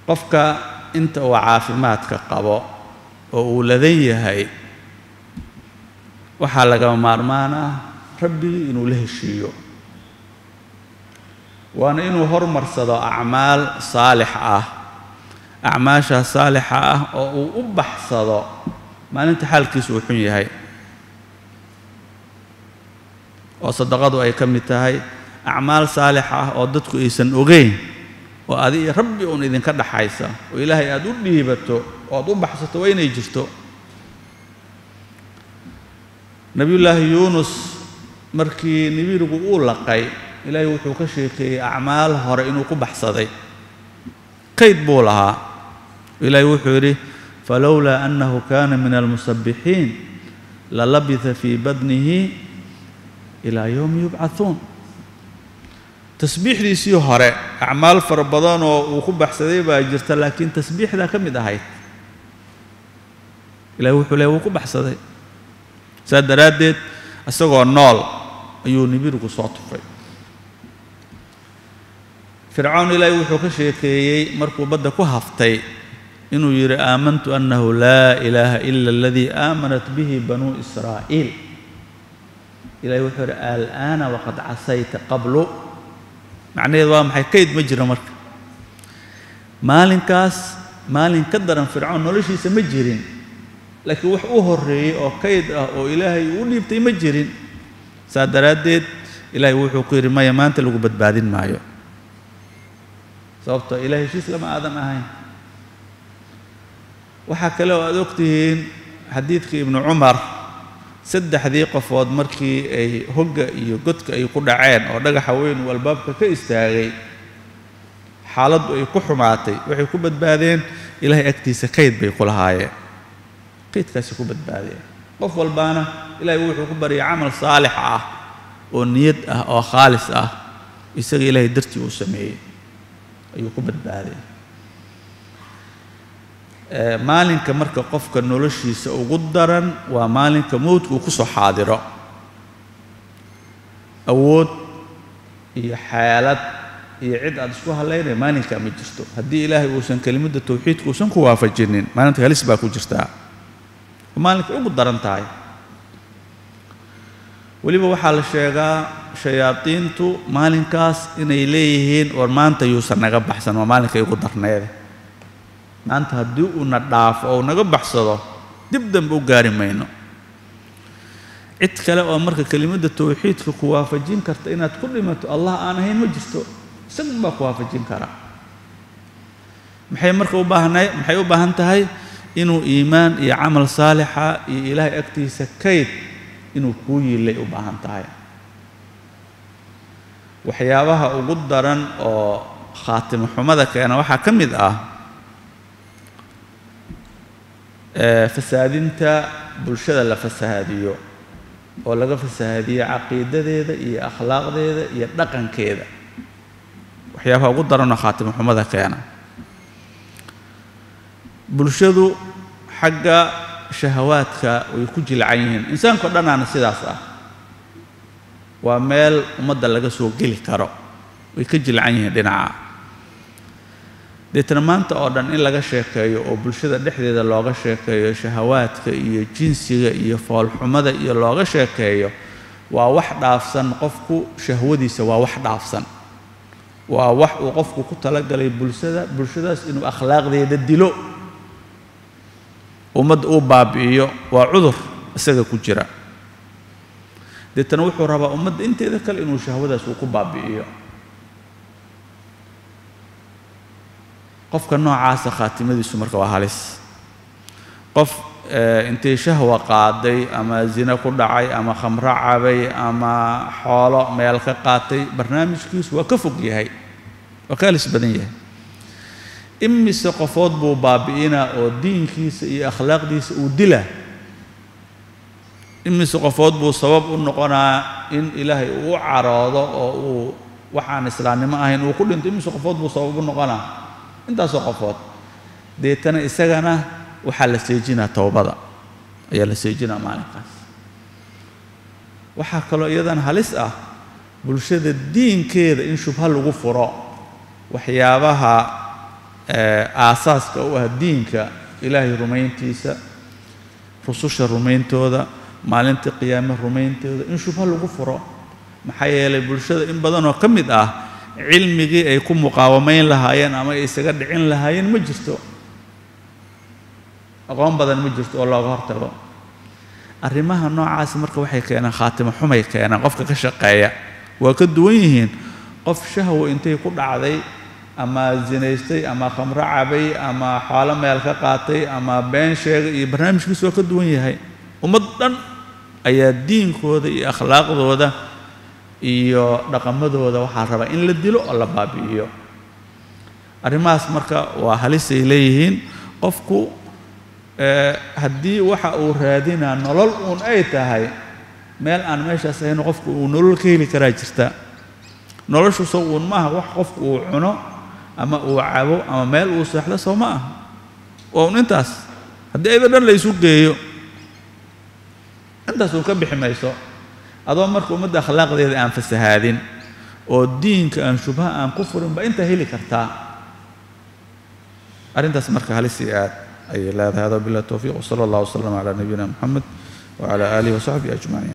قفك أنت وعافماتك قبو وولدي هاي وحالك مارمانا ربي إنه له الشيء وأنا إنه هرمر صدى أعمال صالحة أعماشها صالحة وأبح صدى ما أنت حالك سوحني هاي وصدقوا أي كم تهاي أعمال صالحة ودتك إيسن أوجين وهذه ربي أن إذن كذا حيسا وإلهي أدور لي بتو وأدور بحثت وين يجستو نبي الله يونس مركي نبي رجول لقي إلهي وحوك شيخي أعمال هرئنو كبحثتي قيد بولها إلهي وحوري فلولا أنه كان من المسبحين للبث في بدنه إلى يوم يبعثون تسبيح لي سيو هراء أعمال فربضان وخب حسدي باجرت لكن تسبيح ذا كم دهيت إلى وحلا وخب حسدي ساد ردت أسقى النال أيو نبيرك صوت في فرعون إلى وحوك شيء مركو بدك وهفتي إنه يرى آمنت أنه لا إله إلا الذي آمنت به بنو إسرائيل إلى وحور الآن وقد عصيت قبل معناه ضام حكيد مجرى مرك مالين كاس مالين كدر فرعون نولش يسمجرين لكن وحوه الري أو كيد أو إلهي يقول يبتي مجرين سادرادد إلهي وحو قير ما يمانت لو قبت بعدين معايا صوبت إلهي شيس لما آدم أهين وحكى له أدوكتهين حديثك ابن عمر سد حديقة فوض مركي أي هجة يقدك أي قد عين أو دقة حوين والباب كإستاغي حالد أي كحماتي وحي كبت بعدين إلهي أكتي سكيد بيقول هاي قيد كاسي كبت بعدين قف والبانا إلهي وحي كبري عمل صالح ونيد أو خالص يساقي إلهي درتي وسمعي أي كبت بعدين maalinka marka qofka noloshiisa ugu daran waa maalinka moodku ku soo xaadiro awood iyo xaalad iyo cid aad isku haleynay maalinka ma jirto hadii ilaahay uusan kelimada tawxiidku uusan ku waafajinin maalinta halis baa ku jirta maalinka ugu daran tahay waliba waxa la sheegaa shayaatiintu maalinkaas inay leeyihiin war maanta yuusan naga baxsan waa maalinka ugu darneed أنت هدوء نداف أو نجبح صدا تبدأ بوجاري ماينو إتكلم أمرك كلمة التوحيد في قوافة جين كرتينات كل ما الله أنا هين مجستو سنبا قوافة جين كرا محي أمرك وباهنا محي وباهنت هاي إنه إيمان يعمل صالحة إلهي أكتي سكيت إنه كوي اللي وباهنت هاي وحيابها وقدرا أو خاتم حمدك أنا وحا كمد فسادينتا بلشده لا فساديو oo laga fasaadiyo aqeedadeeda iyo akhlaaqdeeda iyo dhaqankeeda waxyaabaha ugu daran khaatim xumada keena bulshadu xagga shahawaadka way ku jilcan yihiin insaanku dhanaana sidaas waa meel umada laga soo gali karo way ka jilcan yihiin dhinaca deetramaanta oo dhan in laga sheekeeyo oo bulshada dhexdeeda looga sheekeeyo shahawaadka iyo jinsiga iyo foolxumada iyo looga sheekeeyo waa wax dhaafsan qofku shahwadiisa waa wax dhaafsan waa wax uu qofku ku talagalay bulshadaas inuu akhlaaqdeeda dilo ummad uu baabi'iyo waa cudur isaga ku jira deetana wuxuu rabaa ummad inteeda kale inuu shahwadaas uu ku baabi'iyo qofka noocaas khaatimadiisu marka waa halis qof intee shahwa qaaday ama zina ku dhacay ama khamra cabay ama xoolo meel ka qaatay barnaamijkiisu waa ka fog yahay waa ka halis badan yahay imise qofood buu baabi'ina oo diinkiisa iyo akhlaaqdiisa uu dila imise qofood buu sabab u noqonaa in ilaahay uu caroodo oo uu waxaan islaamnimo ahayn uu ku dhinto imise qofood buu sabab u noqonaa intaasoo qofood deetana isagana waxaa la seejinaa towbada ayaa la seejinaa maalinkaas waxaa kaloo iyadana halis bulshada diinkeeda in shubha lagu furo waxyaabaha aasaaska u ah diinka ilaahay rumayntiisa rususha rumayntooda maalinta qiyaamaha rumayntooda in shubha lagu furo maxaa yeelay bulshada in badan oo ka mid ah cilmigii ay ku muqaawamayn lahaayeen ama ay isaga dhicin lahaayeen ma jirto aqoon badan ma jirto oo looga hortago arrimaha noocaas marka waxay keenaan khaatimo xumay keenaan qofka ka shaqeeya waa ka duwan yihiin qof shahwo intay ku dhacday ama zinaystay ama khamro cabay ama xoolo meel ka qaatay ama been sheegay iyo barnaamijkiisu waa ka duwan yahay ummad dhan ayaa diinkooda iyo akhlaaqdooda iyo dhaqamadooda waxaa rabaa in la dilo oo la baabi'iyo arrimahaas marka waa halisay leeyihiin qofku haddii waxa uu raadinaa nolol uun ay tahay meel aan meeshaas ahayn qofku uu nolol ka heli karaa jirta noloshu soo uun maaha wax qofku uu cuno ama uu cabo ama meel uu seexdo soo ma aha waa un intaas haddii ayda dhan la isu geeyo intaas uu ka bixi mayso adoo marka ummadda akhlaaqdeeda aan fasahaadin oo diinka aan shubha aan ku furin ba inta heli kartaa arrintaas marka halisi aad ay leedahay hada billahi tawfiiq wa sallallahu alayhi wa sallam ala nabiyina muhammad wa ala alihi wa sahbihi ajma'in